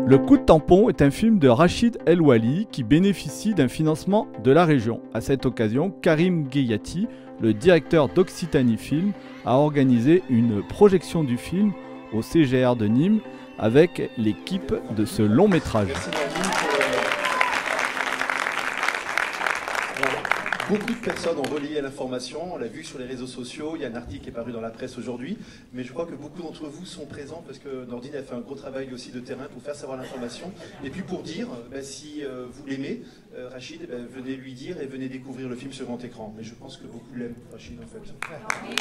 Le coup de tampon est un film de Rachid El Wali qui bénéficie d'un financement de la région. À cette occasion, Karim Gueyati, le directeur d'Occitanie Film, a organisé une projection du film au CGR de Nîmes avec l'équipe de ce long métrage. Beaucoup de personnes ont relayé l'information, on l'a vu sur les réseaux sociaux, il y a un article qui est paru dans la presse aujourd'hui, mais je crois que beaucoup d'entre vous sont présents parce que Nordine a fait un gros travail aussi de terrain pour faire savoir l'information. Et puis pour dire, si vous l'aimez, Rachid, venez lui dire et venez découvrir le film sur grand écran. Mais je pense que beaucoup l'aiment, Rachid, en fait.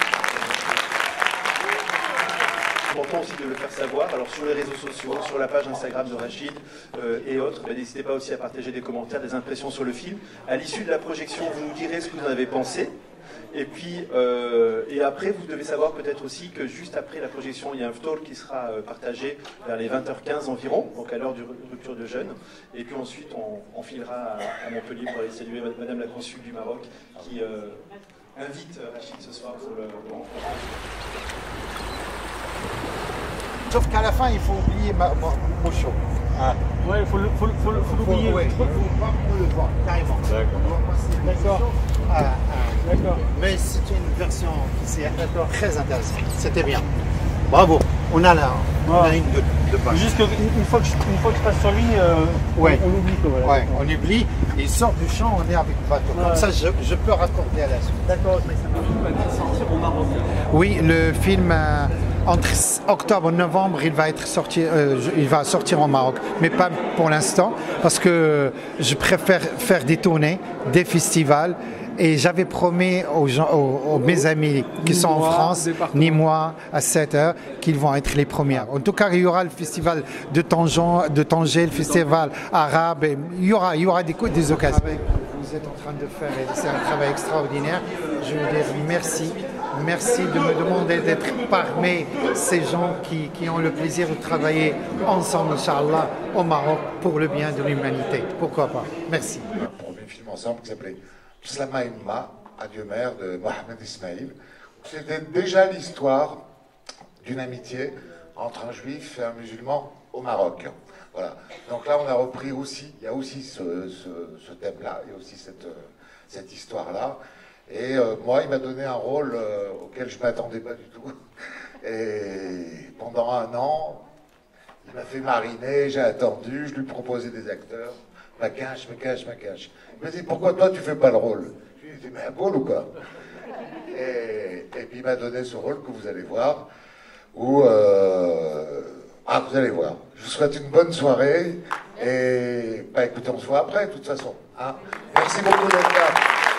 C'est important aussi de le faire savoir, alors sur les réseaux sociaux, sur la page Instagram de Rachid et autres, n'hésitez pas aussi à partager des commentaires, des impressions sur le film. À l'issue de la projection, vous nous direz ce que vous en avez pensé. Et puis, et après, vous devez savoir peut-être aussi que juste après la projection, il y a un talk qui sera partagé vers les 20h15 environ, donc à l'heure de rupture de jeûne. Et puis ensuite, on filera à Montpellier pour aller saluer Madame la Consul du Maroc qui invite Rachid ce soir pour le Sauf qu'à la fin, il faut oublier Mocho. Ah. Ouais, il faut l'oublier. Ouais, il faut pas le voir, carrément. D'accord. D'accord. Mais c'est une version qui est très intéressante. C'était bien. Bravo. On a là, on a une de page. Juste qu'une fois que je passe sur lui, ouais. on oublie. Voilà. Ouais, on oublie. Il sort du champ, on est avec le bateau. Comme ça, je peux raccorder à la suite. D'accord, mais ça va sortir au Maroc. Oui, le film, entre octobre et novembre, il va sortir au Maroc. Mais pas pour l'instant, parce que je préfère faire des tournées, des festivals. Et j'avais promis aux mes amis qui sont en France, Nîmois, à 7h, qu'ils vont être les premiers. En tout cas, il y aura le festival de Tanger, le festival arabe. Il y aura des occasions. Vous êtes en train de faire, c'est un travail extraordinaire. Je veux dire merci. Merci de me demander d'être parmi ces gens qui ont le plaisir de travailler ensemble, Inch'Allah, au Maroc pour le bien de l'humanité. Pourquoi pas? Merci. On a fait un film ensemble qui s'appelait Slama Imma, Adieu mère de Mohamed Ismail. C'était déjà l'histoire d'une amitié entre un juif et un musulman au Maroc. Voilà. Donc là, on a repris aussi, il y a aussi ce thème-là, il y a aussi cette histoire-là. Et moi, il m'a donné un rôle auquel je ne m'attendais pas du tout. Et pendant 1 an, il m'a fait mariner, j'ai attendu, je lui proposais des acteurs. Me cache. Il m'a dit, pourquoi toi tu fais pas le rôle? Je lui ai dit, mais un rôle ou quoi? Et puis il m'a donné ce rôle que vous allez voir, où... vous allez voir. Je vous souhaite une bonne soirée, et écoutez, on se voit après, de toute façon. Hein. Merci beaucoup d'être là.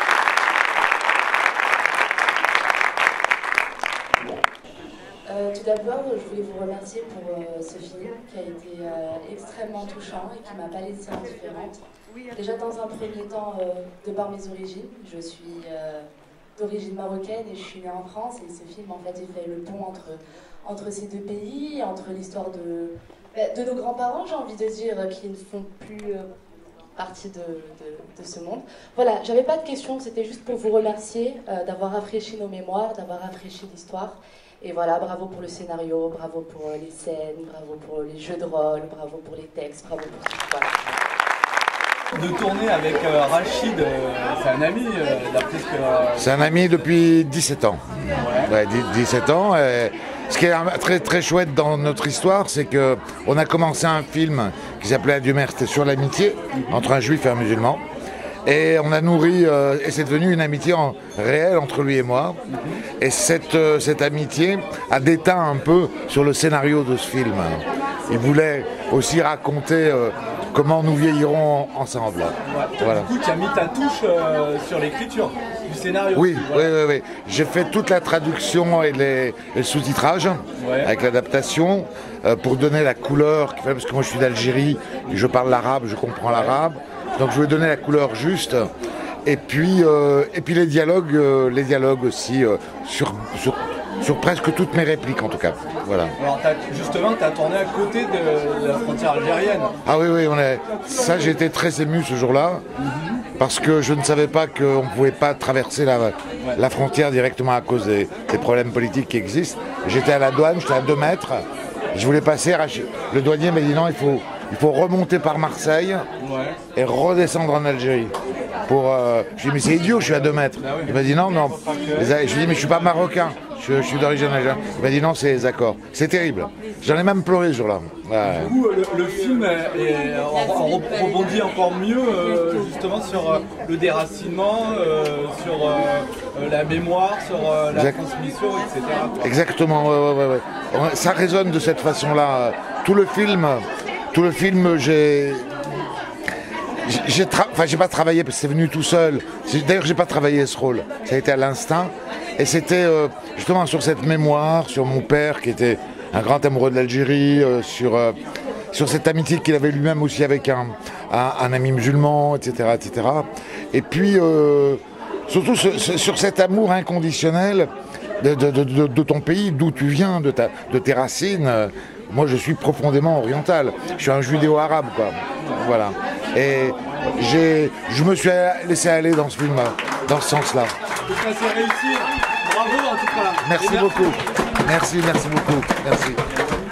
Tout d'abord, je voulais vous remercier pour ce film qui a été extrêmement touchant et qui ne m'a pas laissée indifférente. Déjà dans un premier temps, de par mes origines, je suis d'origine marocaine et je suis née en France et ce film en fait il fait le pont entre ces deux pays, entre l'histoire de nos grands-parents, j'ai envie de dire, qui ne font plus partie de ce monde. Voilà, j'avais pas de questions, c'était juste pour vous remercier d'avoir rafraîchi nos mémoires, d'avoir rafraîchi l'histoire. Et voilà, bravo pour le scénario, bravo pour les scènes, bravo pour les jeux de rôle, bravo pour les textes, bravo pour tout. Voilà. De tourner avec Rachid, c'est un ami, d'après ce que... C'est un ami depuis 17 ans. Ouais, 17 ans. Ce qui est très, très chouette dans notre histoire, c'est qu'on a commencé un film qui s'appelait Adieu mère, c'était sur l'amitié entre un juif et un musulman. Et on a nourri, et c'est devenu une amitié réelle entre lui et moi. Et cette amitié a déteint un peu sur le scénario de ce film. Il voulait aussi raconter comment nous vieillirons ensemble. Voilà. Du coup, tu as mis ta touche sur l'écriture du scénario. Oui. J'ai fait toute la traduction et le sous-titrage avec l'adaptation pour donner la couleur, parce que moi je suis d'Algérie, je parle l'arabe, je comprends l'arabe. Donc je voulais donner la couleur juste, et puis les dialogues aussi, sur presque toutes mes répliques en tout cas. Voilà. Alors justement, tu as tourné à côté de la frontière algérienne. Ah oui, ça j'ai été très ému ce jour-là, parce que je ne savais pas qu'on ne pouvait pas traverser la frontière directement à cause des problèmes politiques qui existent. J'étais à la douane, j'étais à 2 mètres, Je voulais passer, le douanier m'a dit non, il faut remonter par Marseille et redescendre en Algérie. Je lui ai dit mais c'est idiot, je suis à 2 mètres. Il m'a dit non. Je lui ai dit mais je suis pas marocain, je suis d'origine algérienne. Il m'a dit non, c'est les accords. C'est terrible. J'en ai même pleuré ce jour-là. Du coup, le film rebondit encore mieux justement sur le déracinement, sur la mémoire, sur la transmission, etc. Exactement, ouais. Ça résonne de cette façon-là. Tout le film, j'ai pas travaillé parce que c'est venu tout seul. D'ailleurs, j'ai pas travaillé ce rôle. Ça a été à l'instinct. Et c'était justement sur cette mémoire, sur mon père qui était un grand amoureux de l'Algérie, sur cette amitié qu'il avait lui-même aussi avec un ami musulman, etc. Et puis, surtout sur cet amour inconditionnel de ton pays, d'où tu viens, de tes racines. Moi, je suis profondément oriental. Je suis un judéo-arabe, quoi. Voilà. Et je me suis laissé aller dans ce film, dans ce sens-là. C'est réussi. Bravo en tout cas. Merci beaucoup. Merci beaucoup. Merci.